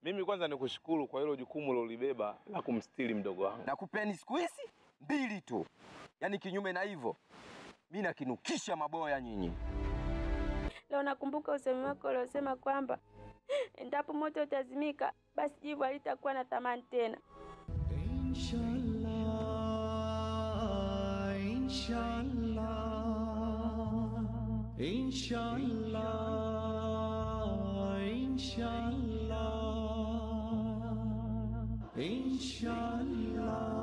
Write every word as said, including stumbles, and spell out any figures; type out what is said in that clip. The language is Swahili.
Mimi kwanza nikushukuru kwa hilo jukumu lolibeba la kumstiri mdogo wangu. Nakupeni siku hizi mbili tu. Yaani kinyume na hivyo mimi nakinukisha maboya nyinyi. Leo nakumbuka usemi wako uliosema kwamba endapo moto utazimika basi jivu halitakuwa na thamani tena. Inshallah, inshallah, inshallah, inshallah, inshallah.